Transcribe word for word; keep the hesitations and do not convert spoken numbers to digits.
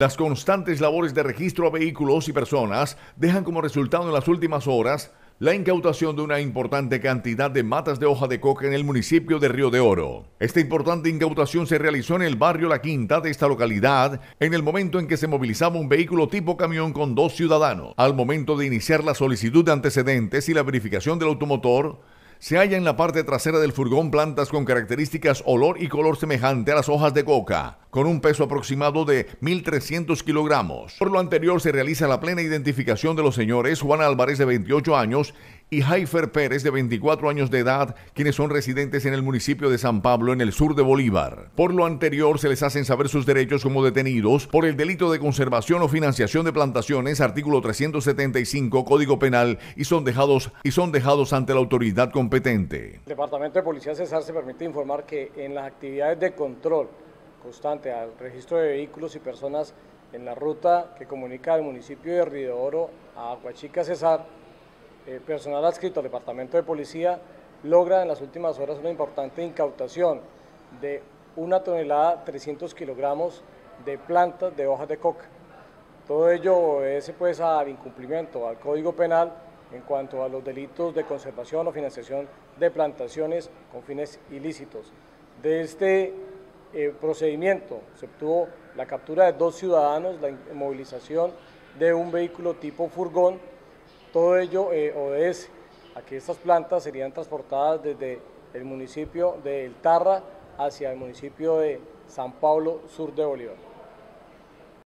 Las constantes labores de registro a vehículos y personas dejan como resultado en las últimas horas la incautación de una importante cantidad de matas de hoja de coca en el municipio de Río de Oro. Esta importante incautación se realizó en el barrio La Quinta de esta localidad en el momento en que se movilizaba un vehículo tipo camión con dos ciudadanos. Al momento de iniciar la solicitud de antecedentes y la verificación del automotor, se halla en la parte trasera del furgón plantas con características olor y color semejante a las hojas de coca, con un peso aproximado de mil trescientos kilogramos. Por lo anterior se realiza la plena identificación de los señores Juan Álvarez, de veintiocho años, y Jaifer Pérez, de veinticuatro años de edad, quienes son residentes en el municipio de San Pablo, en el sur de Bolívar. Por lo anterior se les hacen saber sus derechos como detenidos por el delito de conservación o financiación de plantaciones, artículo trescientos setenta y cinco, Código Penal, y son dejados, y son dejados ante la autoridad competente. El Departamento de Policía Cesar se permite informar que en las actividades de control constante al registro de vehículos y personas en la ruta que comunica el municipio de Río de Oro a Aguachica Cesar, eh, personal adscrito al Departamento de Policía logra en las últimas horas una importante incautación de una tonelada trescientos kilogramos de plantas de hojas de coca. Todo ello obedece pues al incumplimiento al Código Penal en cuanto a los delitos de conservación o financiación de plantaciones con fines ilícitos. De este eh, procedimiento se obtuvo la captura de dos ciudadanos, la inmovilización de un vehículo tipo furgón. Todo ello eh, obedece a que estas plantas serían transportadas desde el municipio de El Tarra hacia el municipio de San Pablo, sur de Bolívar.